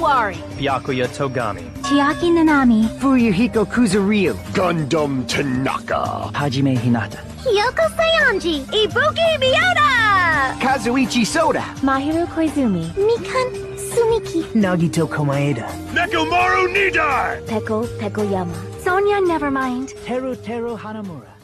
Owari, Byakuya Togami, Chiaki Nanami, Fuyuhiko Kuzuryu, Gundam Tanaka, Hajime Hinata, Hiyoko Saionji, Ibuki Miota, Kazuichi Soda, Mahiro Koizumi, Mikan Sumiki, Nagito Komaeda, Nekomaru Nidai, Peko Pekoyama, Sonya Nevermind, Teru Hanamura.